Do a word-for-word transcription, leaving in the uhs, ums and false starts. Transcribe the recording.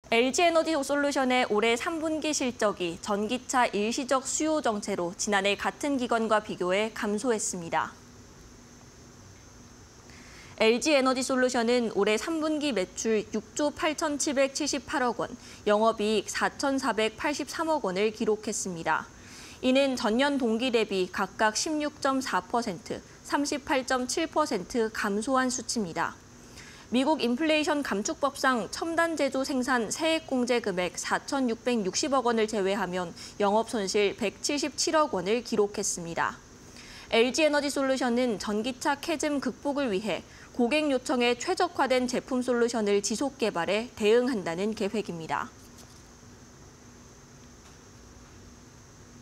엘지에너지솔루션의 올해 삼 분기 실적이 전기차 일시적 수요 정체로 지난해 같은 기간과 비교해 감소했습니다. 엘지에너지솔루션은 올해 삼 분기 매출 육조 팔천칠백칠십팔억 원, 영업이익 사천사백팔십삼억 원을 기록했습니다. 이는 전년 동기 대비 각각 십육 점 사 퍼센트, 삼십팔 점 칠 퍼센트 감소한 수치입니다. 미국 인플레이션 감축법상 첨단 제조 생산 세액 공제 금액 사천육백육십억 원을 제외하면 영업 손실 백칠십칠억 원을 기록했습니다. 엘지에너지솔루션은 전기차 캐즘 극복을 위해 고객 요청에 최적화된 제품 솔루션을 지속 개발해 대응한다는 계획입니다.